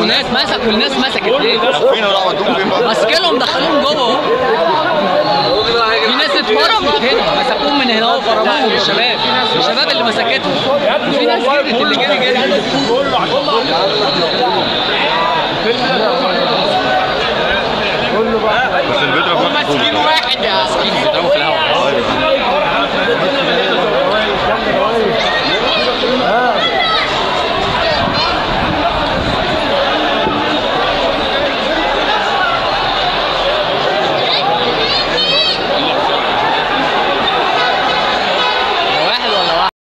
ناس مسكوا الناس مسكت ليه؟ فين راحوا ودوهم فين بقى؟ ماسكينهم دخلوهم جوه اهو. في ناس اتفرمت هنا مسكوهم من هنا وفرموهم الشباب اللي مسكتهم. في ناس جرت اللي جري بس اللي بيضرب ماسكين واحد يا بيضربوا في الهواء.